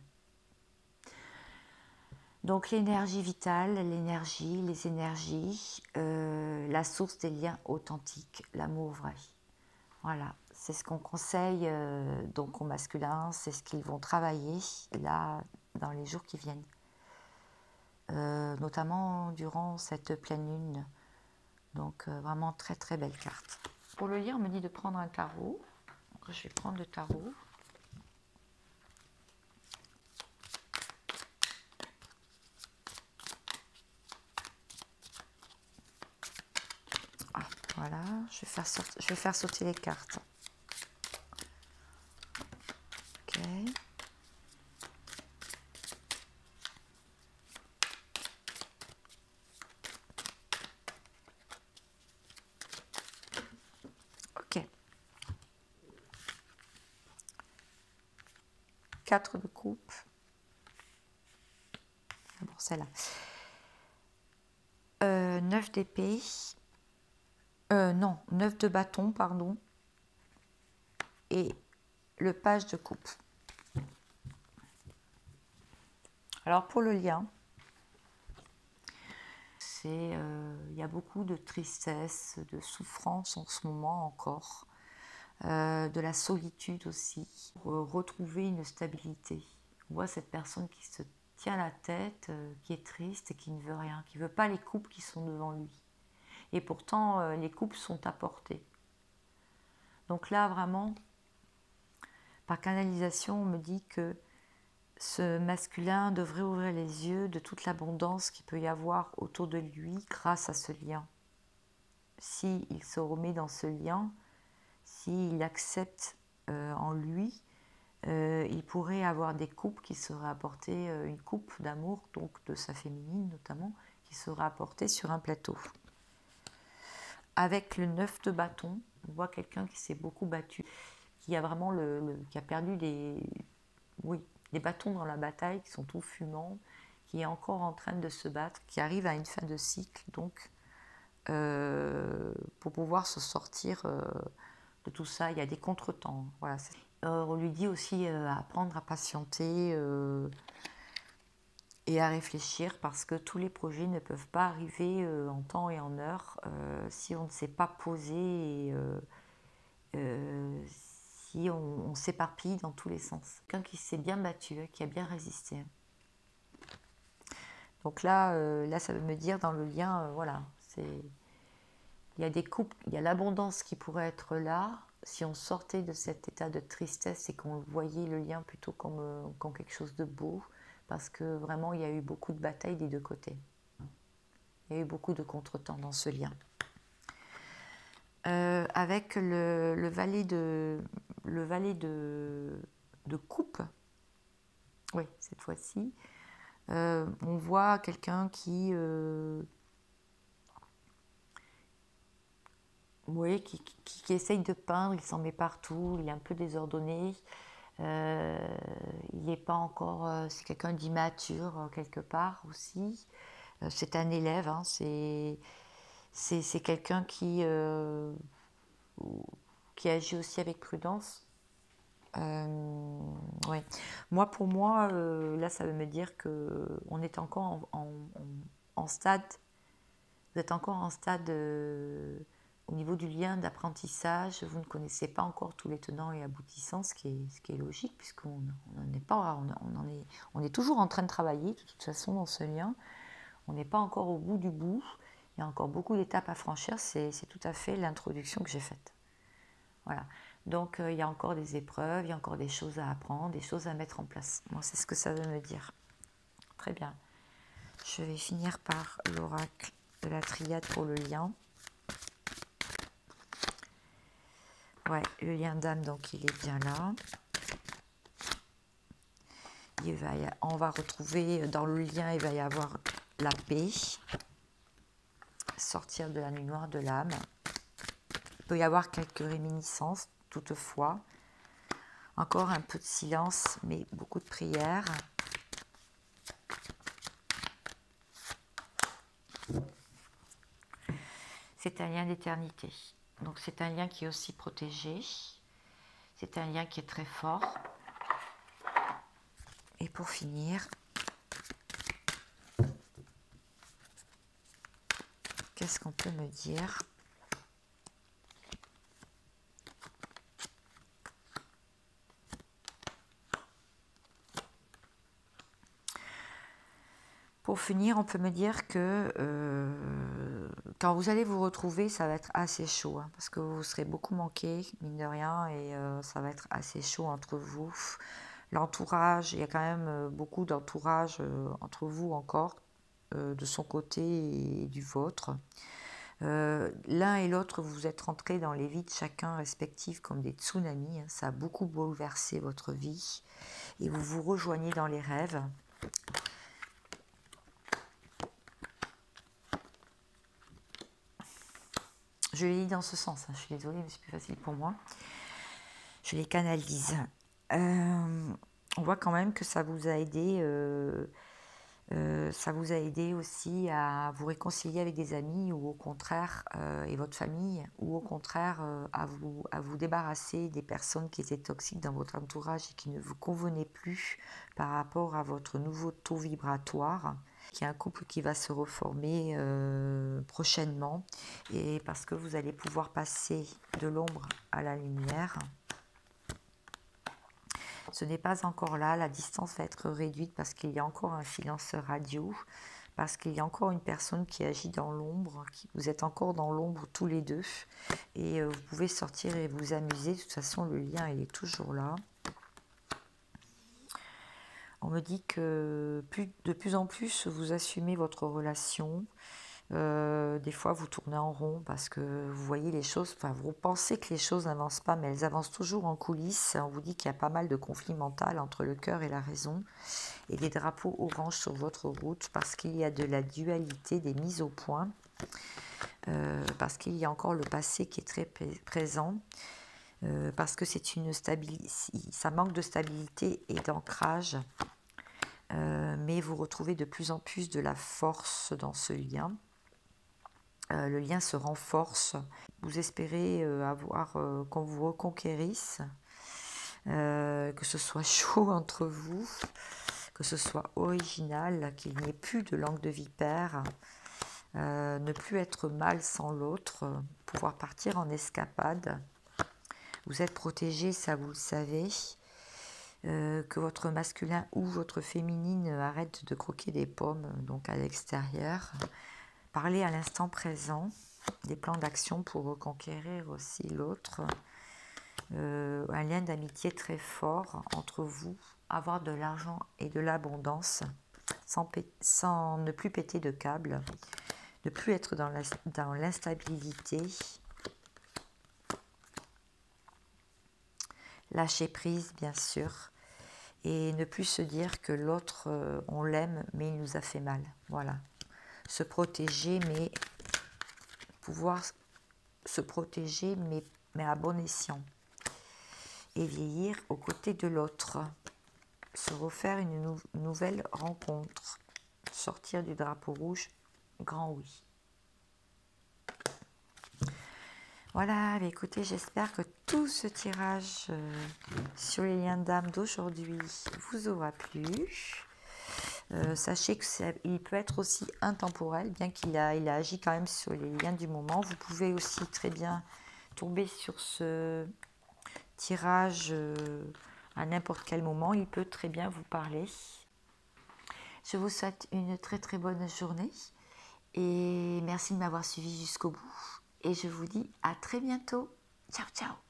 Speaker 1: Donc l'énergie vitale, l'énergie, les énergies, euh, la source des liens authentiques, l'amour vrai. Voilà, c'est ce qu'on conseille euh, donc au masculin, c'est ce qu'ils vont travailler là dans les jours qui viennent. Euh, notamment durant cette pleine lune. Donc euh, vraiment très très belle carte. Pour le lien, on me dit de prendre un tarot. Donc, je vais prendre le tarot. Ah, voilà, je vais, faire sortir, je vais faire sauter les cartes. Ok. Ok. quatre de coupe. Bon, celle-là. Euh, neuf d'épée. Euh, non, neuf de bâton, pardon. Et le page de coupe. Alors pour le lien, c'est, euh, il y a beaucoup de tristesse, de souffrance en ce moment encore, euh, de la solitude aussi, pour retrouver une stabilité. On voit cette personne qui se tient la tête, euh, qui est triste et qui ne veut rien, qui ne veut pas les coupes qui sont devant lui. Et pourtant, euh, les coupes sont à portée. Donc là, vraiment, par canalisation, on me dit que ce masculin devrait ouvrir les yeux de toute l'abondance qu'il peut y avoir autour de lui grâce à ce lien. S'il se remet dans ce lien, s'il accepte euh, en lui, euh, il pourrait avoir des coupes qui seraient apportées, euh, une coupe d'amour, donc de sa féminine notamment, qui sera apportée sur un plateau. Avec le neuf de bâton, on voit quelqu'un qui s'est beaucoup battu, qui a vraiment le, le qui a perdu les, oui, les bâtons dans la bataille, qui sont tout fumants, qui est encore en train de se battre, qui arrive à une fin de cycle, donc euh, pour pouvoir se sortir euh, de tout ça, il y a des contretemps. Voilà. Euh, on lui dit aussi euh, à apprendre à patienter euh, et à réfléchir parce que tous les projets ne peuvent pas arriver euh, en temps et en heure euh, si on ne s'est pas posé et euh, euh, si on, on s'éparpille dans tous les sens. Quelqu'un qui s'est bien battu, qui a bien résisté. Donc là, euh, là, ça veut me dire dans le lien, euh, voilà, c'est, il y a des couples, il y a l'abondance qui pourrait être là si on sortait de cet état de tristesse et qu'on voyait le lien plutôt comme, euh, comme quelque chose de beau, parce que vraiment, il y a eu beaucoup de batailles des deux côtés. Il y a eu beaucoup de contretemps dans ce lien. Euh, avec le, le valet de, le valet de, de coupe, oui, cette fois-ci, euh, on voit quelqu'un qui, euh, oui, qui, qui, qui essaye de peindre, il s'en met partout, il est un peu désordonné, euh, il n'est pas encore, euh, c'est quelqu'un d'immature euh, quelque part aussi, euh, c'est un élève, hein, c'est, c'est, c'est quelqu'un qui, euh, qui agit aussi avec prudence. Euh, ouais. Moi, pour moi, euh, là, ça veut me dire que on est encore en, en, en stade. Vous êtes encore en stade euh, au niveau du lien d'apprentissage. Vous ne connaissez pas encore tous les tenants et aboutissants, ce qui est, ce qui est logique puisqu'on n'en est pas, on, on en est, on est toujours en train de travailler de toute façon dans ce lien. On n'est pas encore au bout du bout. Il y a encore beaucoup d'étapes à franchir. C'est, c'est tout à fait l'introduction que j'ai faite. Voilà. Donc, euh, il y a encore des épreuves, il y a encore des choses à apprendre, des choses à mettre en place. Moi, c'est ce que ça veut me dire. Très bien. Je vais finir par l'oracle de la triade pour le lien. Ouais, le lien d'âme, donc il est bien là. Il va y, on va retrouver dans le lien, il va y avoir la paix. Sortir de la nuit noire de l'âme. Il peut y avoir quelques réminiscences, toutefois. Encore un peu de silence, mais beaucoup de prières. C'est un lien d'éternité. Donc c'est un lien qui est aussi protégé. C'est un lien qui est très fort. Et pour finir, qu'est-ce qu'on peut me dire ? Pour finir, on peut me dire que euh, quand vous allez vous retrouver, ça va être assez chaud, hein, parce que vous serez beaucoup manqué, mine de rien, et euh, ça va être assez chaud entre vous. L'entourage, il y a quand même beaucoup d'entourage euh, entre vous encore, euh, de son côté et du vôtre. Euh, L'un et l'autre, vous êtes rentrés dans les vies de chacun respectifs comme des tsunamis. Hein, ça a beaucoup bouleversé votre vie et vous vous rejoignez dans les rêves. Je les lis dans ce sens, hein, je suis désolée, mais c'est plus facile pour moi. Je les canalise. Euh, on voit quand même que ça vous a aidé, euh, euh, ça vous a aidé aussi à vous réconcilier avec des amis ou au contraire, euh, et votre famille, ou au contraire euh, à, vous, à vous débarrasser des personnes qui étaient toxiques dans votre entourage et qui ne vous convenaient plus par rapport à votre nouveau taux vibratoire. Il y a un couple qui va se reformer euh, prochainement et parce que vous allez pouvoir passer de l'ombre à la lumière. Ce n'est pas encore là, la distance va être réduite parce qu'il y a encore un silence radio, parce qu'il y a encore une personne qui agit dans l'ombre, vous êtes encore dans l'ombre tous les deux et vous pouvez sortir et vous amuser, de toute façon le lien il est toujours là. On me dit que plus, de plus en plus vous assumez votre relation. Euh, des fois vous tournez en rond parce que vous voyez les choses, enfin vous pensez que les choses n'avancent pas, mais elles avancent toujours en coulisses. On vous dit qu'il y a pas mal de conflits mentaux entre le cœur et la raison et des drapeaux orange sur votre route parce qu'il y a de la dualité, des mises au point, euh, parce qu'il y a encore le passé qui est très présent. Euh, parce que c'est une stabilité, ça manque de stabilité et d'ancrage, euh, mais vous retrouvez de plus en plus de la force dans ce lien. Euh, le lien se renforce. Vous espérez euh, avoir euh, qu'on vous reconquérisse, euh, que ce soit chaud entre vous, que ce soit original, qu'il n'y ait plus de langue de vipère, euh, ne plus être mal sans l'autre, pouvoir partir en escapade. Vous êtes protégé, ça vous le savez, euh, que votre masculin ou votre féminine arrête de croquer des pommes donc à l'extérieur. Parlez à l'instant présent, des plans d'action pour reconquérir aussi l'autre. Euh, un lien d'amitié très fort entre vous, avoir de l'argent et de l'abondance, sans, sans ne plus péter de câble, ne plus être dans la, dans l'instabilité. Lâcher prise, bien sûr, et ne plus se dire que l'autre, euh, on l'aime, mais il nous a fait mal. Voilà. Se protéger, mais pouvoir se protéger, mais, mais à bon escient. Et vieillir aux côtés de l'autre. Se refaire une nou nouvelle rencontre. Sortir du drapeau rouge, grand oui. Voilà, écoutez, j'espère que tout ce tirage euh, sur les liens d'âme d'aujourd'hui vous aura plu. Euh, sachez qu'il peut être aussi intemporel, bien qu'il a, il a agi quand même sur les liens du moment. Vous pouvez aussi très bien tomber sur ce tirage euh, à n'importe quel moment. Il peut très bien vous parler. Je vous souhaite une très très bonne journée et merci de m'avoir suivi jusqu'au bout. Et je vous dis à très bientôt. Ciao, ciao.